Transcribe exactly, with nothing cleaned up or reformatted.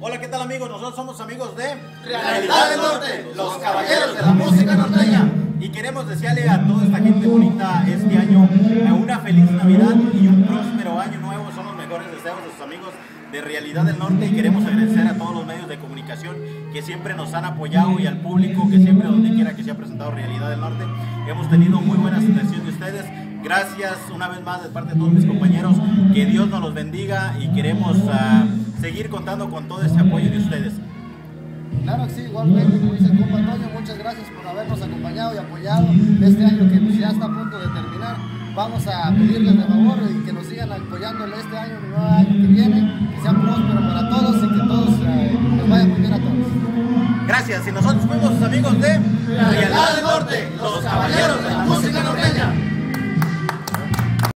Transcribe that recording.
Hola, ¿qué tal amigos? Nosotros somos amigos de Realidad del Norte, los caballeros de la música norteña. Y queremos desearle a toda esta gente bonita este año una feliz Navidad y un próspero año nuevo. Son los mejores deseos de sus amigos de Realidad del Norte y queremos agradecer a todos los medios de comunicación que siempre nos han apoyado y al público que siempre donde quiera que se ha presentado Realidad del Norte hemos tenido muy buena atención de ustedes. Gracias una vez más de parte de todos mis compañeros, que Dios nos los bendiga y queremos uh, seguir contando con todo ese apoyo de ustedes. Claro que sí, igualmente, como dice el compa Antonio, muchas gracias por habernos acompañado y apoyado este año que pues, ya está a punto de terminar. Vamos a pedirles de favor y que nos sigan apoyando este año, el nuevo año que viene, que sea próspero para todos y que todos eh, nos vaya muy bien a todos. Gracias, y nosotros fuimos sus amigos de Realidad del Norte, los caballeros de la música.